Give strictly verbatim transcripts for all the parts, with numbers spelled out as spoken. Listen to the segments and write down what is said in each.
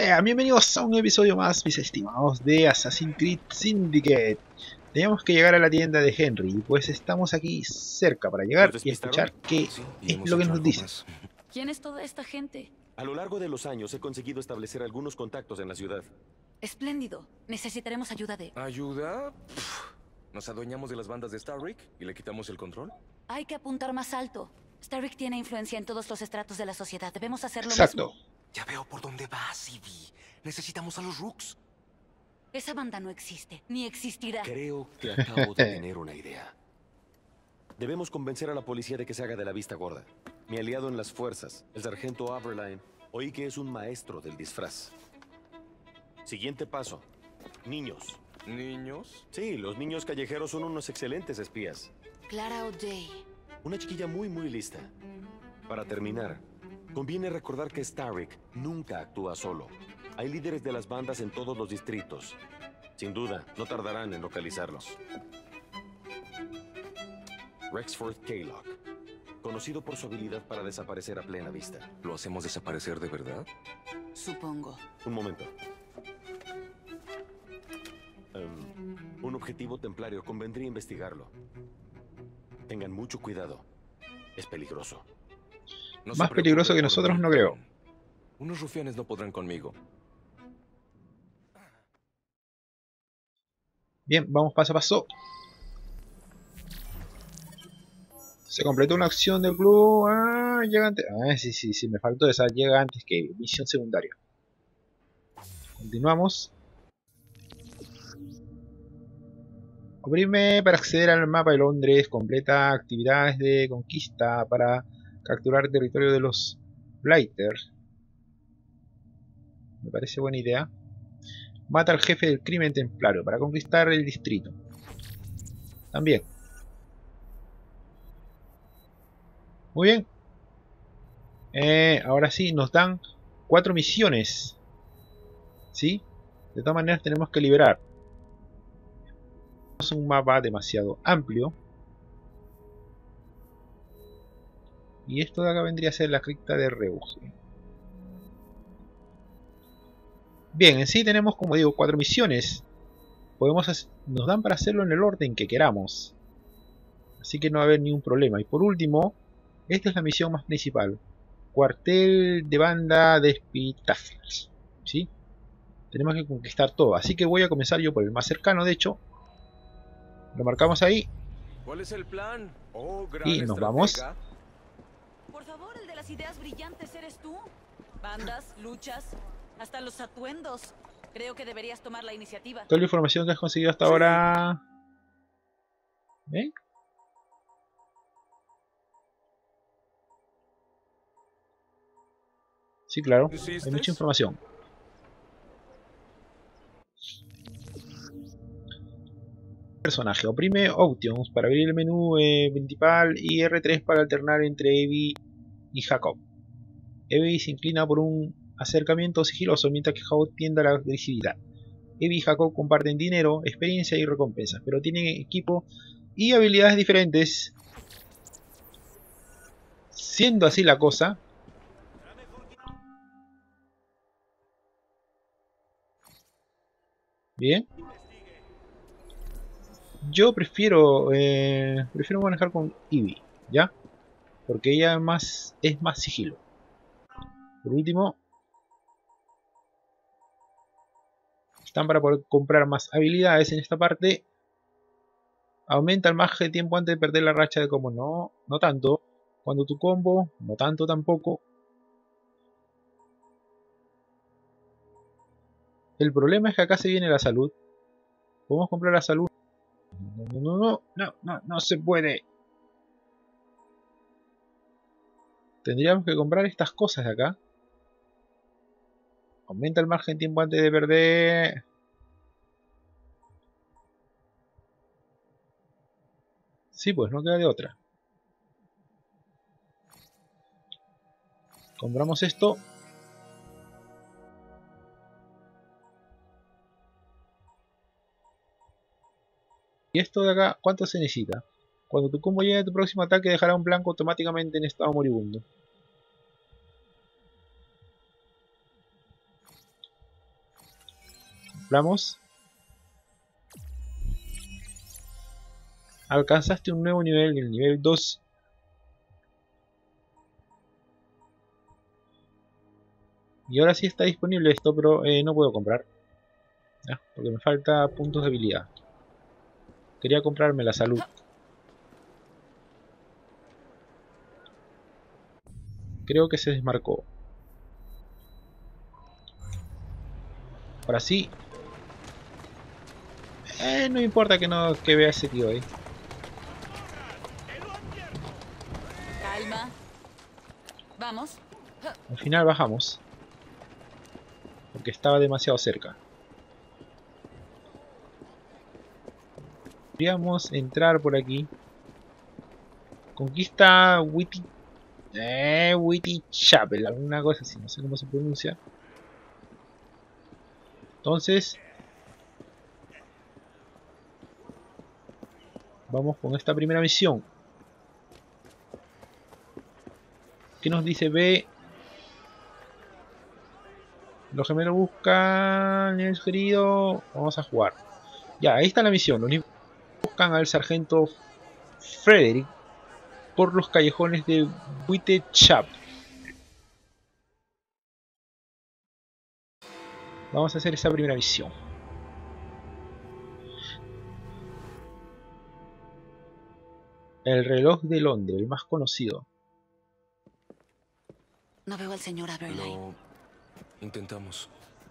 sea, bienvenidos a un episodio más, mis estimados, de Assassin's Creed Syndicate. Teníamos que llegar a la tienda de Henry, pues estamos aquí cerca para llegar y escuchar qué sí, y es lo que nos dice. más. ¿Quién es toda esta gente? A lo largo de los años he conseguido establecer algunos contactos en la ciudad. Espléndido. Necesitaremos ayuda de... ¿Ayuda? Pff, ¿nos adueñamos de las bandas de Starrick y le quitamos el control? Hay que apuntar más alto. Starrick tiene influencia en todos los estratos de la sociedad. Debemos hacer lo Exacto. mismo. Ya veo por dónde vas, Ivy. Necesitamos a los Rooks. Esa banda no existe, ni existirá. Creo que acabo de tener una idea. Debemos convencer a la policía de que se haga de la vista gorda. Mi aliado en las fuerzas, el sargento Aberline, oí que es un maestro del disfraz. Siguiente paso. Niños. ¿Niños? Sí, los niños callejeros son unos excelentes espías. Clara O'Day. Una chiquilla muy muy lista. Para terminar, conviene recordar que Starrick nunca actúa solo. Hay líderes de las bandas en todos los distritos. Sin duda, no tardarán en localizarlos. Rexford Kaylock, conocido por su habilidad para desaparecer a plena vista. ¿Lo hacemos desaparecer de verdad? Supongo. Un momento. Um, un objetivo templario, convendría investigarlo. Tengan mucho cuidado. Es peligroso. No se Más preocupe peligroso que por nosotros mí, no creo. Captain. Unos rufianes no podrán conmigo. Bien, vamos paso a paso. Se completó una acción del club. Ah, llega antes. Ah, sí, sí, sí, me faltó esa. Llega antes que misión secundaria. Continuamos. Oprime para acceder al mapa de Londres. Completa actividades de conquista para capturar territorio de los Blighters. Me parece buena idea. Mata al jefe del crimen templario para conquistar el distrito. También. Muy bien. Eh, ahora sí, nos dan cuatro misiones. ¿Sí? De todas maneras tenemos que liberar. Es un mapa demasiado amplio. Y esto de acá vendría a ser la cripta de Reuge. Bien, en sí tenemos, como digo, cuatro misiones. Podemos hacer, nos dan para hacerlo en el orden que queramos. Así que no va a haber ningún problema. Y por último, esta es la misión más principal. Cuartel de banda de Spitfires. ¿Sí? Tenemos que conquistar todo. Así que voy a comenzar yo por el más cercano, de hecho. Lo marcamos ahí. ¿Cuál es el plan? Oh, gran Y nos estratega. vamos. Por favor, el de las ideas brillantes eres tú. Bandas, luchas, hasta los atuendos. Creo que deberías tomar la iniciativa. Toda la información que has conseguido hasta Sí. ahora. ¿Ven? Sí, claro. Hay ¿Insistes? mucha información. Personaje. Oprime Options para abrir el menú eh, principal y R tres para alternar entre Evie y Jacob. Evie se inclina por un acercamiento sigiloso mientras que Jacob tiende a la agresividad. Evie y Jacob comparten dinero, experiencia y recompensas, pero tienen equipo y habilidades diferentes. Siendo así la cosa, bien, yo prefiero eh, prefiero manejar con Evie, ¿ya? Porque ella es más, es más sigilo. Por último, están para poder comprar más habilidades en esta parte. Aumenta el margen de tiempo antes de perder la racha de combo. No, no tanto. Cuando tu combo, no tanto tampoco. El problema es que acá se viene la salud. Podemos comprar la salud. No, no, no, no, no, no, no se puede. Tendríamos que comprar estas cosas de acá. Aumenta el margen de tiempo antes de perder. Sí, pues no queda de otra. Compramos esto. Y esto de acá, ¿cuánto se necesita? Cuando tu combo llegue a tu próximo ataque dejará un blanco automáticamente en estado moribundo. Cumplamos. Alcanzaste un nuevo nivel, el nivel dos. Y ahora sí está disponible esto, pero eh, no puedo comprar. ¿Ya? Porque me falta puntos de habilidad. Quería comprarme la salud. Creo que se desmarcó. Ahora sí. Eh, no importa que no que vea ese tío ahí. Calma. Vamos. Al final bajamos. Porque estaba demasiado cerca. Podríamos entrar por aquí. Conquista Witty. Eh, Witty Chapel, alguna cosa así, no sé cómo se pronuncia. Entonces, vamos con esta primera misión. ¿Qué nos dice B? Los gemelos buscan el sugerido. Vamos a jugar. Ya, ahí está la misión. Los niños buscan al sargento Frederick por los callejones de Whitechapel. Vamos a hacer esa primera misión. El reloj de Londres, el más conocido. No veo al señor Aberline. Lo intentamos.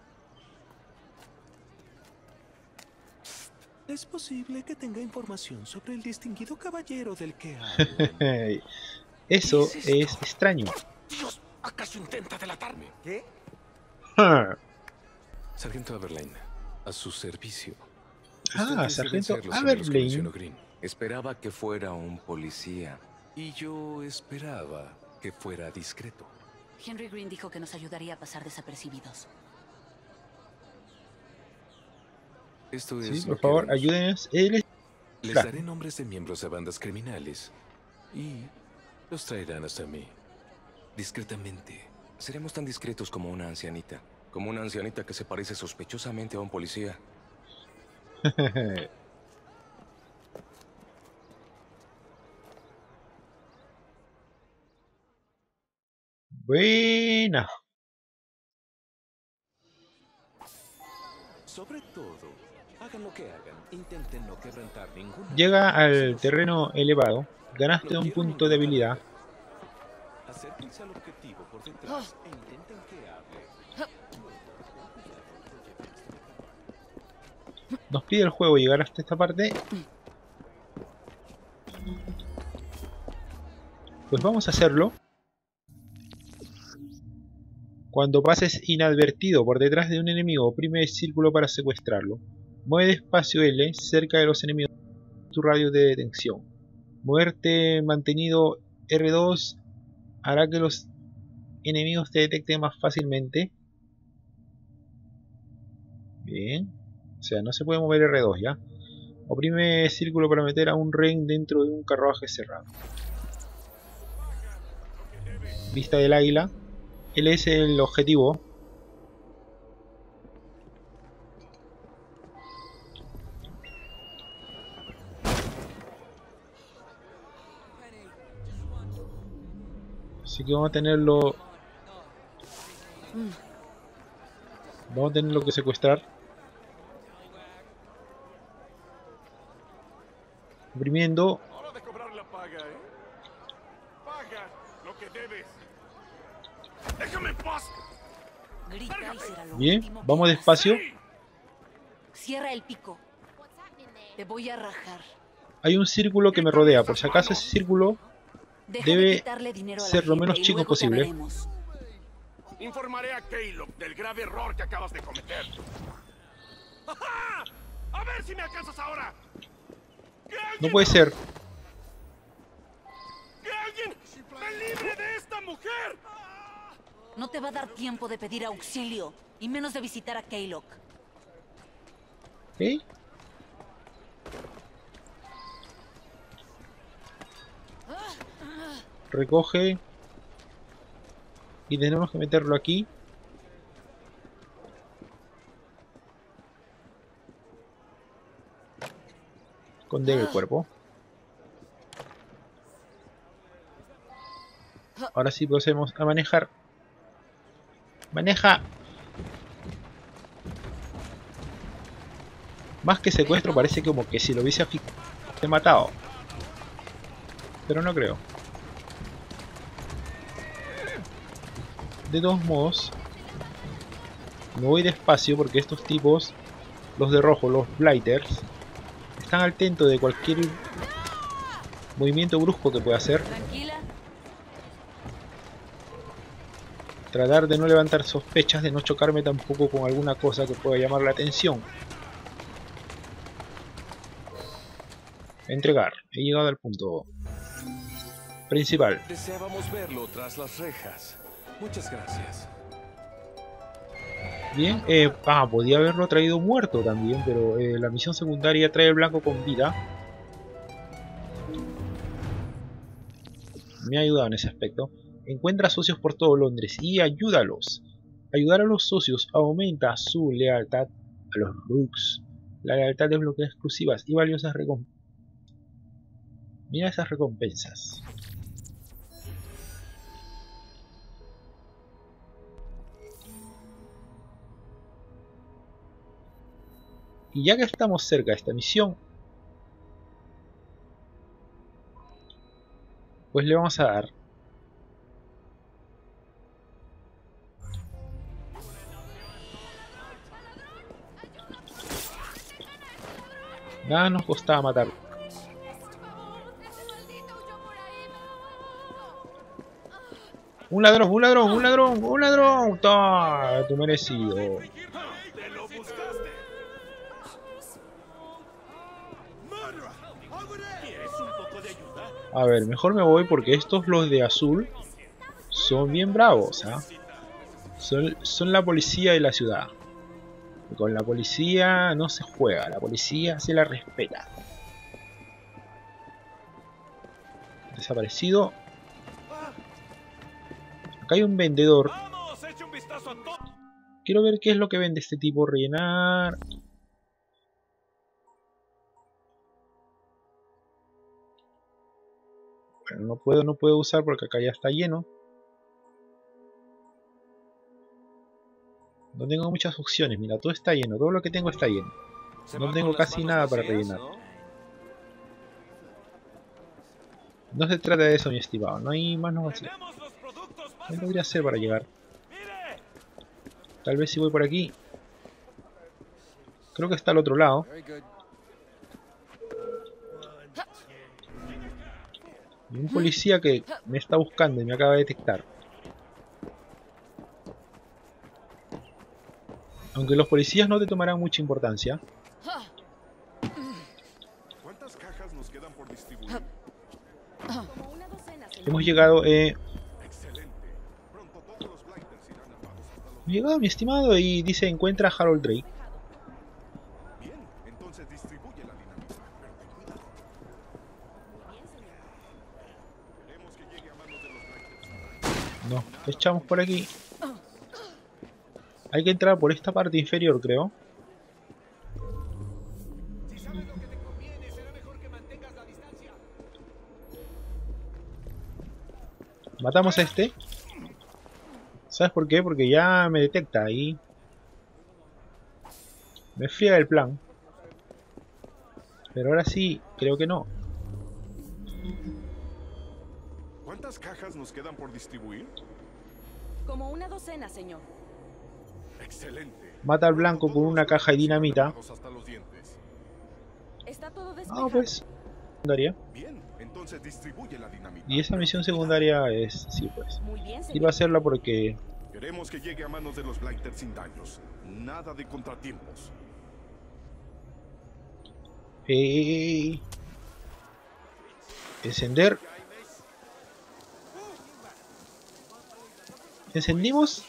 Es posible que tenga información sobre el distinguido caballero del que hablo. Eso ¿Qué es es, esto? extraño. Dios, ¿acaso intenta delatarme? ¿Qué? Ah, Sargento Aberline, a su servicio. Ah, Ustedes sargento deben ser los gemelos que mencionó Aberline. Green. Esperaba que fuera un policía. Y yo esperaba que fuera discreto. Henry Green dijo que nos ayudaría a pasar desapercibidos. Esto es Sí, lo por que favor, haremos. ayúdenos. Él es... Les Claro. daré nombres de miembros de bandas criminales y los traerán hasta mí. Discretamente. Seremos tan discretos como una ancianita. Como una ancianita que se parece sospechosamente a un policía. Buena. Sobre todo, hagan lo que hagan, intenten no quebrantar ninguna. Llega al regla. terreno elevado. Ganaste No un quiero punto de ninguna habilidad. regla. Acérquense al objetivo por detrás e intenten que hable. Nos pide el juego llegar hasta esta parte. Pues vamos a hacerlo. Cuando pases inadvertido por detrás de un enemigo, oprime el círculo para secuestrarlo. Mueve despacio L cerca de los enemigos en tu radio de detención. Moverte mantenido R dos hará que los enemigos te detecten más fácilmente. Bien. O sea, no se puede mover R dos ya. Oprime círculo para meter a un rehén dentro de un carruaje cerrado. Vista del águila. Él es el objetivo. Así que vamos a tenerlo. Vamos a tenerlo que secuestrar. Oprimiendo. Hora de cobrar la paga, ¿eh? Paga lo que debes. ¡Déjame en paz! Grita y será lo Bien, último que vamos hagas. despacio. Cierra el pico. Te voy a rajar. Hay un círculo que me rodea. Por si acaso ese círculo Deja Debe de quitarle dinero a la ser lo gente menos y chico luego te posible. veremos. Informaré a Caleb del grave error que acabas de cometer. ¡Ajá! ¡A ver si me alcanzas ahora! ¡Que alguien, No puede ser. ¡Que alguien me libre de esta mujer! No te va a dar tiempo de pedir auxilio, y menos de visitar a Kaylock. ¿Ok? Recoge. Y tenemos que meterlo aquí. Esconder el cuerpo. Ahora sí procedemos a manejar. ¡Maneja! Más que secuestro, parece como que si lo hubiese he matado. Pero no creo. De todos modos, me voy despacio porque estos tipos, los de rojo, los blighters, están al tanto de cualquier movimiento brusco que pueda hacer. Tranquila. Tratar de no levantar sospechas, de no chocarme tampoco con alguna cosa que pueda llamar la atención. Entregar. He llegado al punto principal. Deseábamos verlo tras las rejas. Muchas gracias. Bien, eh, ah, podía haberlo traído muerto también, pero eh, la misión secundaria trae el blanco con vida. Me ha ayudado en ese aspecto. Encuentra socios por todo Londres y ayúdalos. Ayudar a los socios aumenta su lealtad a los Rooks. La lealtad desbloquea exclusivas y valiosas recompensas. Mira esas recompensas. Y ya que estamos cerca de esta misión, pues le vamos a dar nada nos costaba matar. Un ladrón, un ladrón, un ladrón, un ladrón. ¡Toma! Tu merecido. ¡Te lo buscaste! ¿Quieres un poco de ayuda? A ver, mejor me voy porque estos, los de azul, son bien bravos, ¿ah? Son, son la policía de la ciudad. Y con la policía no se juega, la policía se la respeta. Desaparecido. Acá hay un vendedor. ¡Vamos! ¡Echa un vistazo a todo! Quiero ver qué es lo que vende este tipo. Rellenar. Bueno, no puedo, no puedo usar porque acá ya está lleno. No tengo muchas opciones. Mira, todo está lleno. Todo lo que tengo está lleno. No tengo casi nada para rellenar. No se trata de eso, mi estimado. No hay más negocio. ¿Qué podría hacer para llegar? Tal vez si voy por aquí. Creo que está al otro lado. Y un policía que me está buscando y me acaba de detectar. Aunque los policías no te tomarán mucha importancia. ¿Cuántas cajas nos quedan por distribuir? Hemos llegado, eh... Excelente. Pronto todos los blighters irán armados hasta los... Hemos llegado, mi estimado, y dice encuentra a Harold Drake. Bien, entonces distribuye la dinamita. Pero ten cuidado. Queremos que llegue a manos de los blighters. No, echamos por aquí. Hay que entrar por esta parte inferior, creo. Si sabes lo que te conviene, será mejor que mantengas la distancia. Matamos a este. ¿Sabes por qué? Porque ya me detecta ahí. Me friega el plan. Pero ahora sí, creo que no. ¿Cuántas cajas nos quedan por distribuir? Como una docena, señor. Excelente. Mata al blanco con una caja de dinamita. Hasta los dientes. Está todo despejado. Ah, pues. Secundaria. Bien, entonces distribuye la dinamita. Y esa misión secundaria es... Sí, pues. Muy bien, Quiero señor. hacerla porque... Queremos que llegue a manos de los blighters sin daños. Nada de contratiempos. Eh... Encender. Encendimos.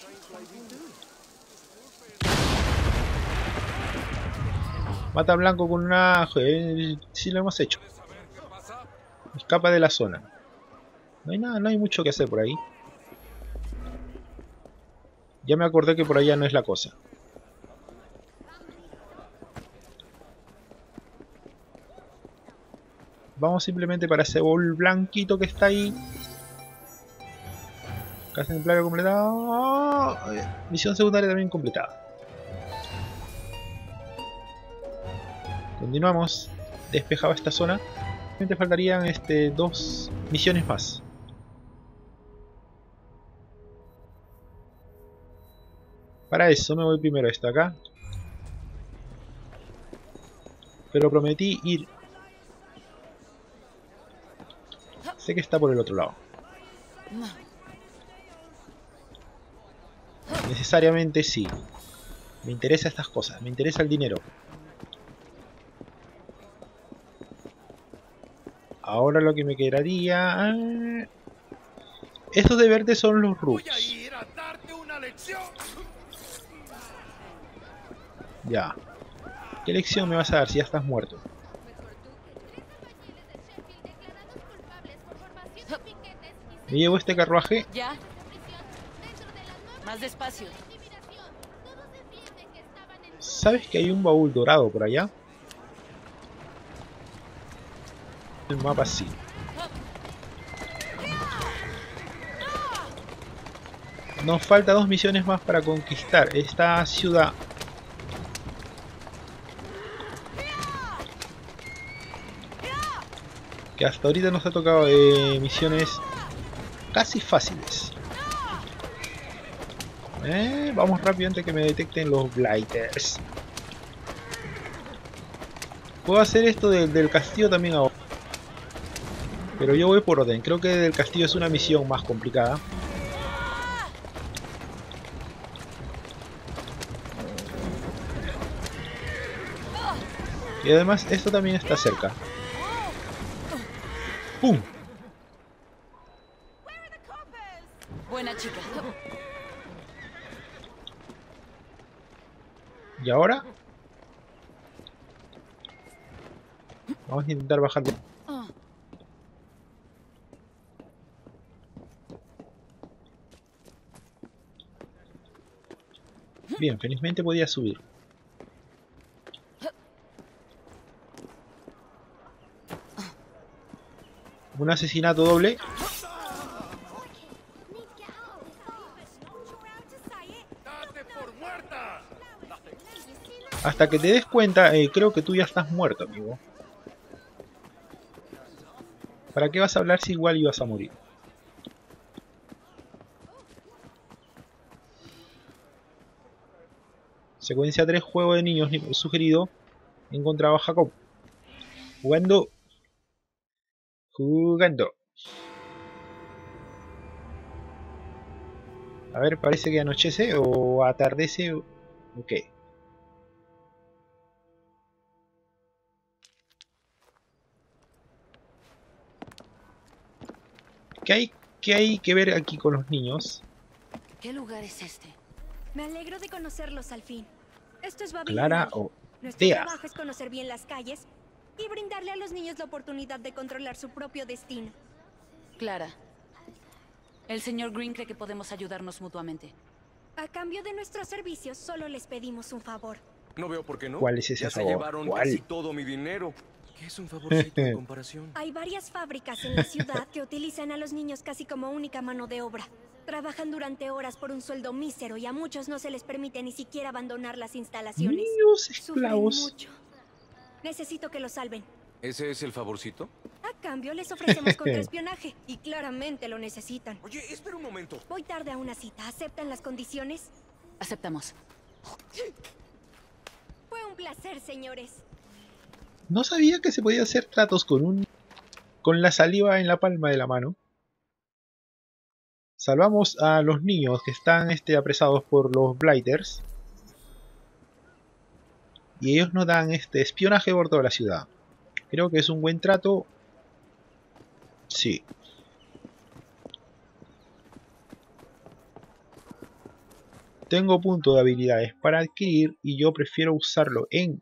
Mata a blanco con una... Eh, sí lo hemos hecho. Escapa de la zona. No hay nada, no hay mucho que hacer por ahí. Ya me acordé que por allá no es la cosa. Vamos simplemente para ese bol blanquito que está ahí. Casa templario completado. Misión secundaria también completada. Continuamos. Despejado esta zona. Solamente faltarían este, dos misiones más. Para eso me voy primero a esta acá. Pero prometí ir. Sé que está por el otro lado. Necesariamente sí. Me interesa estas cosas. Me interesa el dinero. Ahora lo que me quedaría... Ah, estos de verde son los roots. Voy a ir a darte una lección. Ya. ¿Qué lección me vas a dar si ya estás muerto? ¿Me llevo este carruaje? ¿Ya? Más despacio. ¿Sabes que hay un baúl dorado por allá? El mapa sí. Nos falta dos misiones más para conquistar esta ciudad. Que hasta ahorita nos ha tocado eh, misiones casi fáciles. Eh, vamos rápido antes que me detecten los blighters. Puedo hacer esto del, del castillo también ahora. Pero yo voy por orden. Creo que del castillo es una misión más complicada. Y además esto también está cerca. ¡Pum! Buena chica. ¿Y ahora? Vamos a intentar bajar de... Bien, felizmente podía subir. Un asesinato doble. ¡Date por muerta! Hasta que te des cuenta, eh, creo que tú ya estás muerto, amigo. ¿Para qué vas a hablar si igual ibas a morir? Secuencia tres, juego de niños sugerido. Encontraba a Jacob. Jugando. Jugando. A ver, parece que anochece o atardece. Ok. ¿Qué hay, qué hay que ver aquí con los niños? ¿Qué lugar es este? Me alegro de conocerlos al fin. Esto es Babilonia. Clara o Nuestro Dea. trabajo es conocer bien las calles y brindarle a los niños la oportunidad de controlar su propio destino. Clara. El señor Green cree que podemos ayudarnos mutuamente. A cambio de nuestros servicios, solo les pedimos un favor. No veo por qué no. ¿Cuál es ese ya se favor? llevaron ¿Cuál? casi todo mi dinero. ¿Qué es un favorcito en comparación? Hay varias fábricas en la ciudad que utilizan a los niños casi como única mano de obra. Trabajan durante horas por un sueldo mísero y a muchos no se les permite ni siquiera abandonar las instalaciones. Niños Sufren esclavos. mucho. Necesito que los salven. ¿Ese es el favorcito? A cambio les ofrecemos contraespionaje y claramente lo necesitan. Oye, espera un momento. Voy tarde a una cita. ¿Aceptan las condiciones? Aceptamos. Fue un placer, señores. No sabía que se podía hacer tratos con un con la saliva en la palma de la mano. Salvamos a los niños que están este, apresados por los blighters. Y ellos nos dan este espionaje por toda la ciudad. Creo que es un buen trato. Sí. Tengo punto de habilidades para adquirir y yo prefiero usarlo en...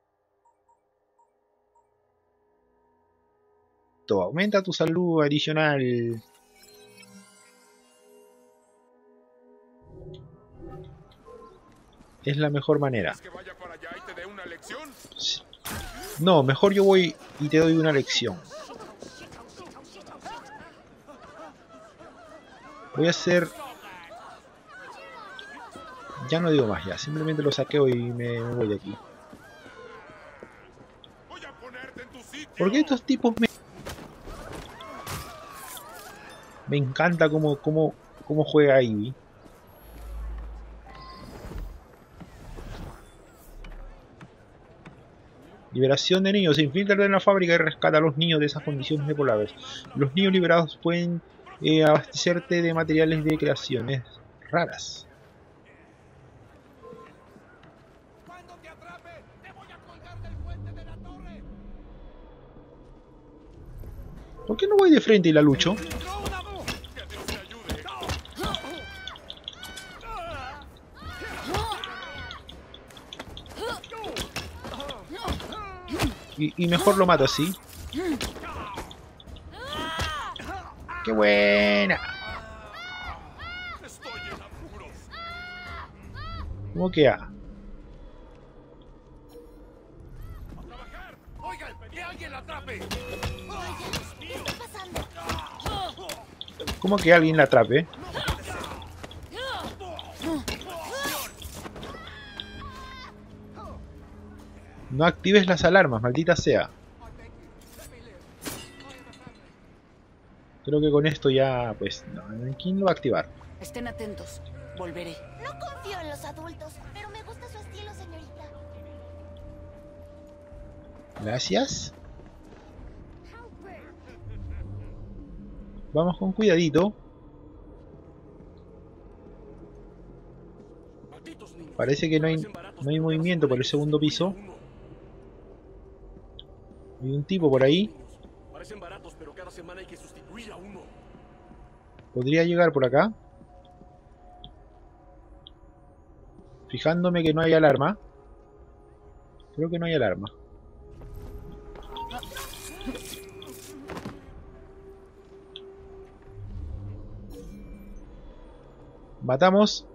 Aumenta tu salud adicional. Es la mejor manera. ¿Quieres que vaya para allá y te dé una lección? No, mejor yo voy y te doy una lección. Voy a hacer... Ya no digo más ya, simplemente lo saqueo y me, me voy de aquí. Porque estos tipos me... Me encanta cómo, cómo, cómo juega Ivy. Liberación de niños. Se infiltra en la fábrica y rescata a los niños de esas condiciones deplorables. Los niños liberados pueden eh, abastecerte de materiales de creaciones raras. ¿Por qué no voy de frente y la lucho? Y, y mejor lo mato así. ¡Qué buena! ¿Cómo queda? ¿Cómo que alguien la atrape? No actives las alarmas, maldita sea. Creo que con esto ya, pues, no, ¿quién lo va a activar? Estén atentos, volveré. No confío en los adultos, pero me gusta su estilo, señorita. Gracias. Vamos con cuidadito. Parece que no hay, no hay movimiento por el segundo piso. Hay un tipo por ahí. Podría llegar por acá. Fijándome que no hay alarma. Creo que no hay alarma. Matamos.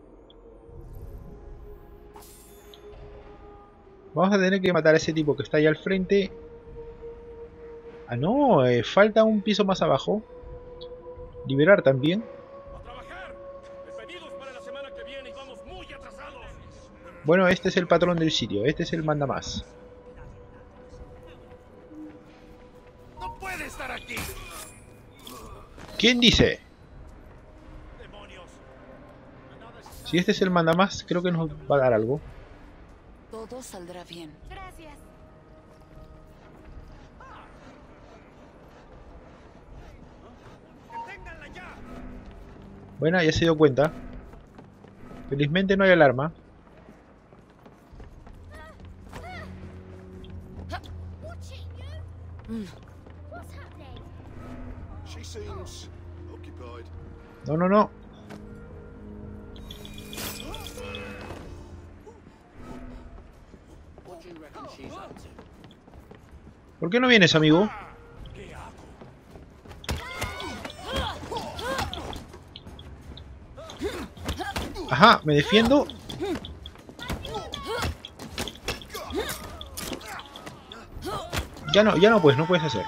Vamos a tener que matar a ese tipo que está ahí al frente. Ah, no, eh, falta un piso más abajo. Liberar también. Bueno, este es el patrón del sitio. Este es el mandamás. No puede estar aquí. ¿Quién dice? Si este es el mandamás, creo que nos va a dar algo. Todo saldrá bien. Gracias. Bueno, ya se dio cuenta. Felizmente no hay alarma. No, no, no. ¿Por qué no vienes, amigo? Ajá, me defiendo. Ya no, ya no pues, no puedes hacer.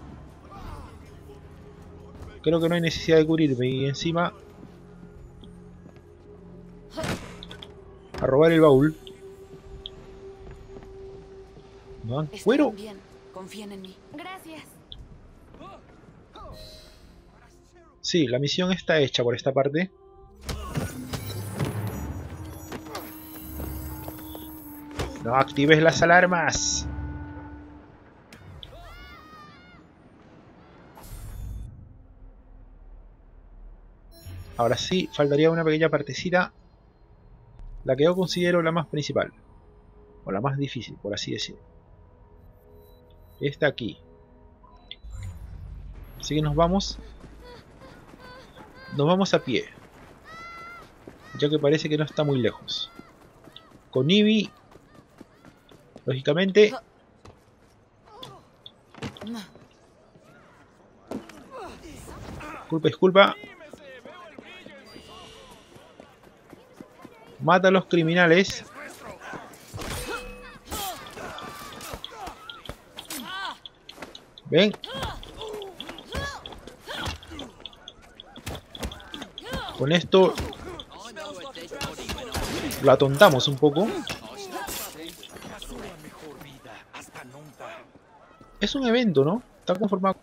Creo que no hay necesidad de cubrirme y encima a robar el baúl. No dan cuero. Están bien, confíen en mí. Gracias. Sí, la misión está hecha por esta parte. No actives las alarmas. Ahora sí, faltaría una pequeña partecita. La que yo considero la más principal. O la más difícil, por así decirlo. Esta aquí. Así que nos vamos. Nos vamos a pie. Ya que parece que no está muy lejos. Con Ivy. Lógicamente. Disculpa, disculpa. Mata a los criminales. Ven. Con esto lo atontamos un poco. Es un evento, ¿no? Está conformado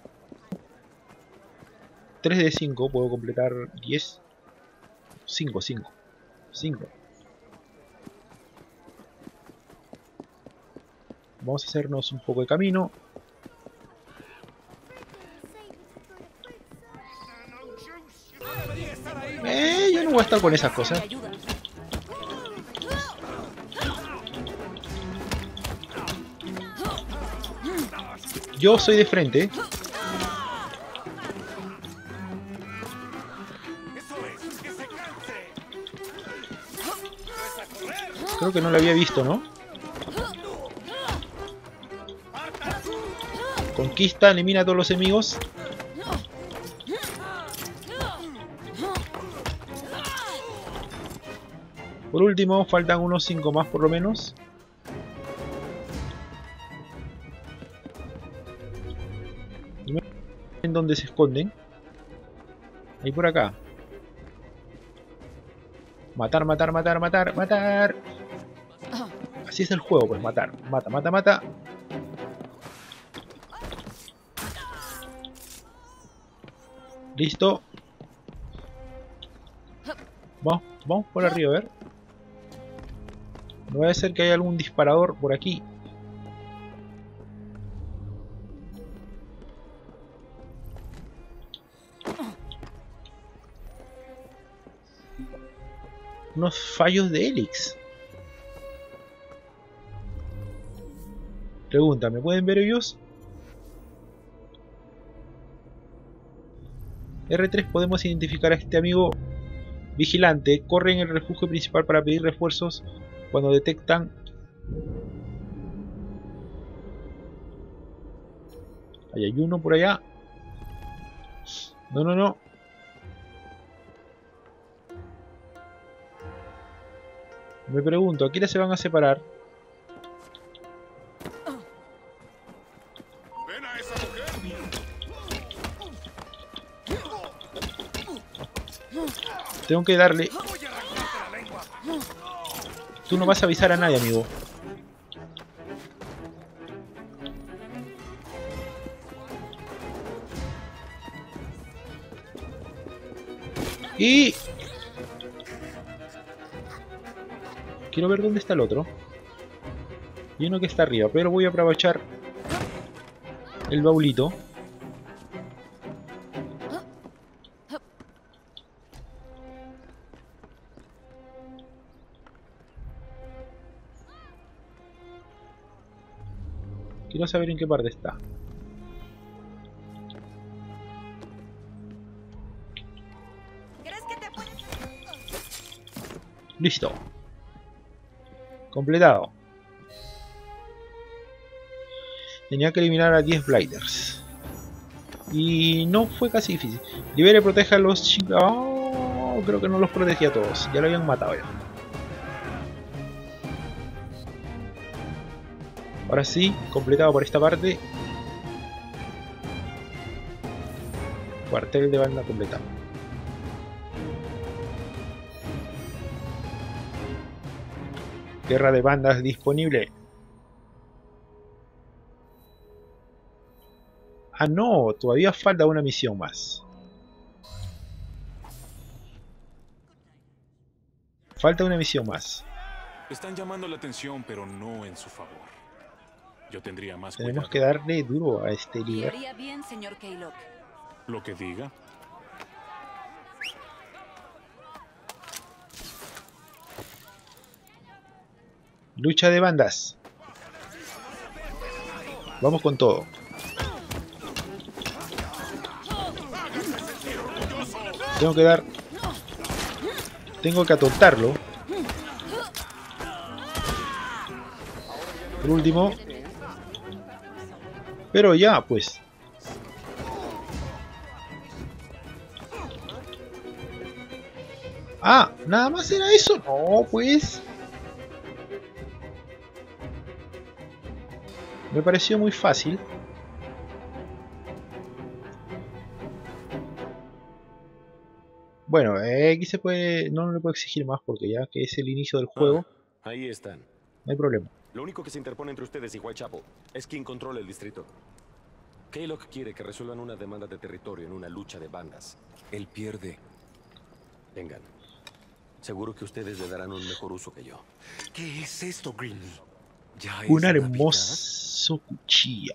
tres de cinco, puedo completar diez. cinco, cinco. cinco. Vamos a hacernos un poco de camino. Eh, yo no voy a estar con esas cosas. Yo soy de frente. Creo que no lo había visto, ¿no? Conquista, elimina a todos los enemigos. Por último, faltan unos cinco más por lo menos. En donde se esconden. Ahí por acá. Matar, matar, matar, matar, matar. Así es el juego, pues matar. Mata, mata, mata. Listo. Vamos, vamos por arriba, a ver. No va a ser que haya algún disparador por aquí. Unos fallos de Helix. Pregunta, ¿me pueden ver ellos? R tres podemos identificar a este amigo vigilante. Corre en el refugio principal para pedir refuerzos cuando detectan. Ahí hay uno por allá. No, no, no. Me pregunto, ¿a qué hora se van a separar? ¡Ven a esa mujer! Tengo que darle. Tú no vas a avisar a nadie, amigo. Y... quiero ver dónde está el otro. Y uno que está arriba, pero voy a aprovechar el baulito. Quiero saber en qué parte está. Listo. Completado. Tenía que eliminar a diez Blighters. Y no fue casi difícil. Libere, proteja a los chicos. Oh, creo que no los protegía a todos. Ya lo habían matado ya. Ahora sí, completado por esta parte. Cuartel de banda completado. Guerra de bandas disponible. Ah, no, todavía falta una misión más. Falta una misión más. Están llamando la atención, pero no en su favor. Yo tendría más Tenemos cuidado. que darle duro a este Y líder. haría bien, señor Keylock. Lo que diga. Lucha de bandas. Vamos con todo. Tengo que dar... Tengo que atontarlo. Por último. Pero ya, pues. Ah, ¿nada más era eso? No, pues. Me pareció muy fácil. Bueno, eh, aquí se puede, no le puedo exigir más porque ya que es el inicio del juego, Ah, ahí están. no hay problema. Lo único que se interpone entre ustedes y Whitechapel es quien controla el distrito. Keylock quiere que resuelvan una demanda de territorio en una lucha de bandas. Él pierde. Vengan. Seguro que ustedes le darán un mejor uso que yo. ¿Qué es esto, Greenie? ¿Ya es Una Navidad? hermosa cuchilla.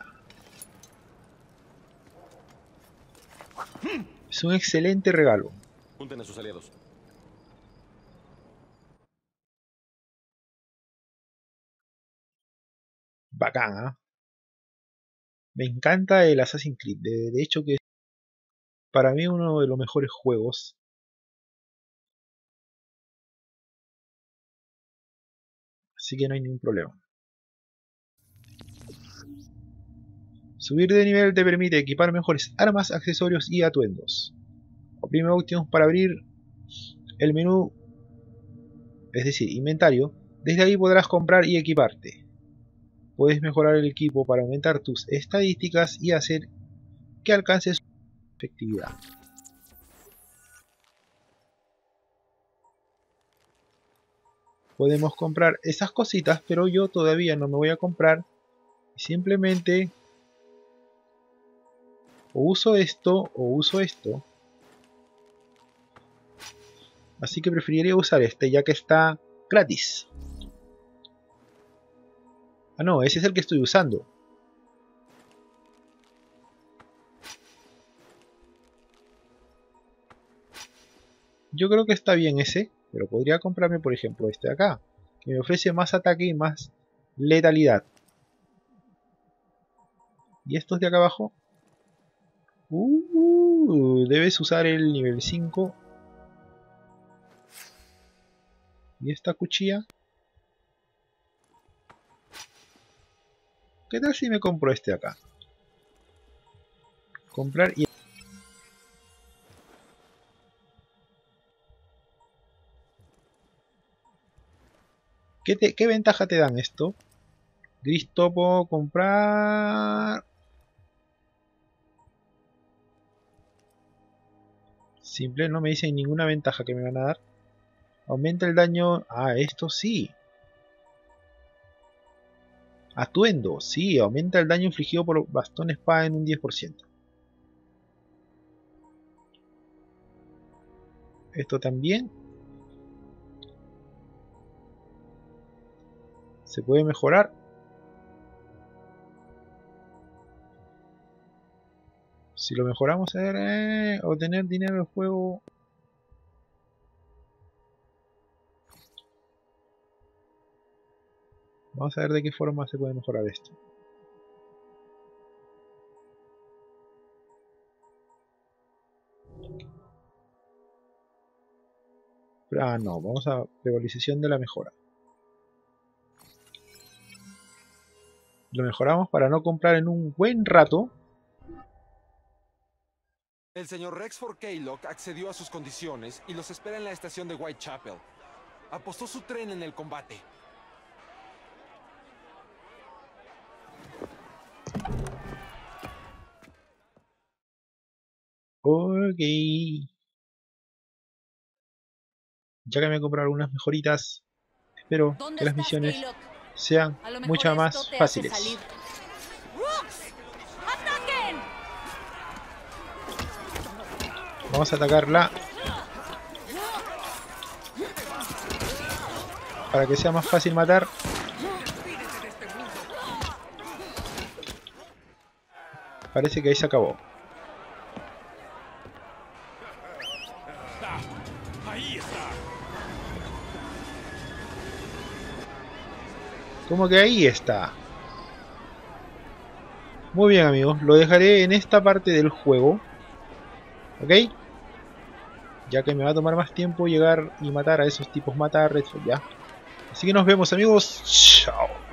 Es un excelente regalo. Junten a sus aliados. Bacán, ¿ah? Me encanta el Assassin's Creed. De, de hecho que es para mí uno de los mejores juegos. Así que no hay ningún problema. Subir de nivel te permite equipar mejores armas, accesorios y atuendos. Oprime Options para abrir el menú, es decir, inventario. Desde ahí podrás comprar y equiparte. Puedes mejorar el equipo para aumentar tus estadísticas y hacer que alcances su efectividad. Podemos comprar esas cositas, pero yo todavía no me voy a comprar. Simplemente o uso esto o uso esto. Así que preferiría usar este ya que está gratis. Ah no, ese es el que estoy usando. Yo creo que está bien ese, pero podría comprarme por ejemplo este de acá, que me ofrece más ataque y más letalidad. Y estos de acá abajo. Uh, debes usar el nivel cinco. Y esta cuchilla. ¿Qué tal si me compro este de acá? Comprar y... ¿Qué, te, ¿Qué ventaja te dan esto? Gris topo, comprar... Simple, no me dicen ninguna ventaja que me van a dar. Aumenta el daño... Ah, esto sí. Atuendo, sí, aumenta el daño infligido por bastón espada en un diez por ciento. Esto también. Se puede mejorar. Si lo mejoramos, a ver, eh, obtener dinero del juego. Vamos a ver de qué forma se puede mejorar esto. Ah, no, vamos a prevalización de la mejora. Lo mejoramos para no comprar en un buen rato. El señor Rexford Keylock accedió a sus condiciones y los espera en la estación de Whitechapel. Apostó su tren en el combate. Ok. Ya que me he comprado algunas mejoritas, espero que las misiones Keylock? sean mucho esto más te hace fáciles. salir. ¡Rooks! ¡Ataquen! Vamos a atacarla para que sea más fácil matar. Parece que ahí se acabó. Ahí está. Como que ahí está. Muy bien amigos, lo dejaré en esta parte del juego. ¿Ok? Ya que me va a tomar más tiempo llegar y matar a esos tipos mata a Redford, ¿ya? Así que nos vemos amigos. Chao.